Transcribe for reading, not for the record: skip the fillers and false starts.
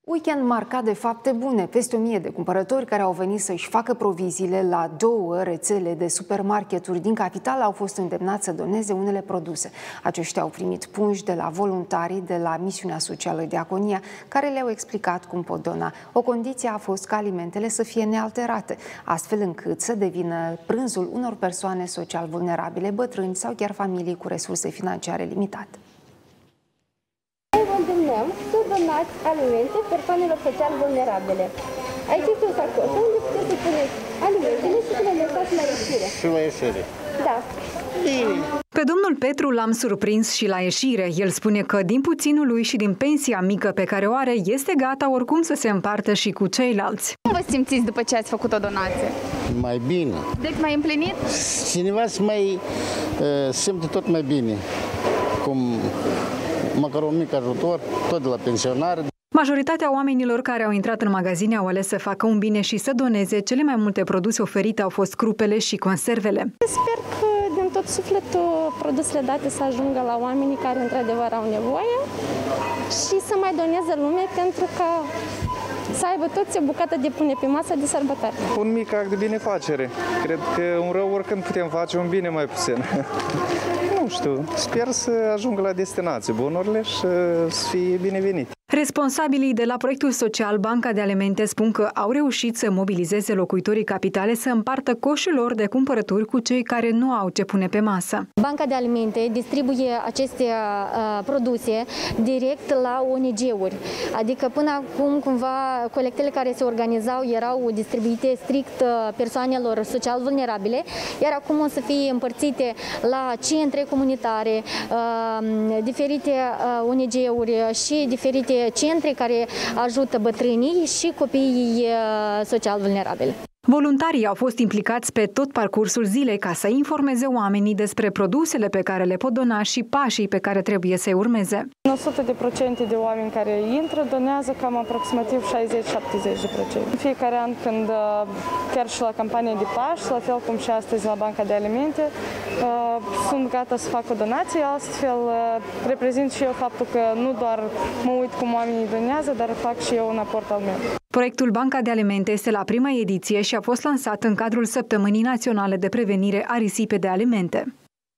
Weekend marcat de fapte bune. Peste 1000 de cumpărători care au venit să-și facă proviziile la 2 rețele de supermarketuri din capitală au fost îndemnați să doneze unele produse. Aceștia au primit pungi de la voluntarii de la Misiunea Socială Diaconia, care le-au explicat cum pot dona. O condiție a fost ca alimentele să fie nealterate, astfel încât să devină prânzul unor persoane social vulnerabile, bătrâni sau chiar familii cu resurse financiare limitate. Vă îndemnăm să donați alimente persoanelor social vulnerabile. Aici este o sacoșă unde puteți să puneți alimentele și să le lăsați la ieșire. Și la ieșire? Da. Bine. Pe domnul Petru l-am surprins și la ieșire. El spune că din puținul lui și din pensia mică pe care o are, este gata oricum să se împartă și cu ceilalți. Cum vă simțiți după ce ați făcut o donație? Mai bine. Deci mai împlinit? Cineva se mai simte tot mai bine. Cum măcar un mic ajutor, tot de la pensionari. Majoritatea oamenilor care au intrat în magazine au ales să facă un bine și să doneze. Cele mai multe produse oferite au fost crupele și conservele. Sper că din tot sufletul produsele date să ajungă la oamenii care într-adevăr au nevoie și să mai doneze lume pentru că să aibă toți o bucată de pune pe masă de sărbători. Un mic act de binefacere. Cred că un rău oricând putem face, un bine mai puțin. Nu știu, sper să ajungă la destinație bunurile și să fie binevenit. Responsabilii de la proiectul social Banca de Alimente spun că au reușit să mobilizeze locuitorii capitale să împartă coșul lor de cumpărături cu cei care nu au ce pune pe masă. Banca de Alimente distribuie aceste produse direct la ONG-uri. Adică până acum cumva colectele care se organizau erau distribuite strict persoanelor social vulnerabile, iar acum o să fie împărțite la centre comunitare, diferite ONG-uri și diferite centre care ajută bătrânii și copiii social vulnerabili. Voluntarii au fost implicați pe tot parcursul zilei ca să informeze oamenii despre produsele pe care le pot dona și pașii pe care trebuie să-i urmeze. 100% de oameni care intră donează cam aproximativ 60-70%. În fiecare an, când chiar și la campania de Paști, la fel cum și astăzi la Banca de Alimente, sunt gata să fac o donație, astfel reprezint și eu faptul că nu doar mă uit cum oamenii donează, dar fac și eu un aport al meu. Proiectul Banca de Alimente este la prima ediție și a fost lansat în cadrul Săptămânii Naționale de Prevenire a Risipei de Alimente.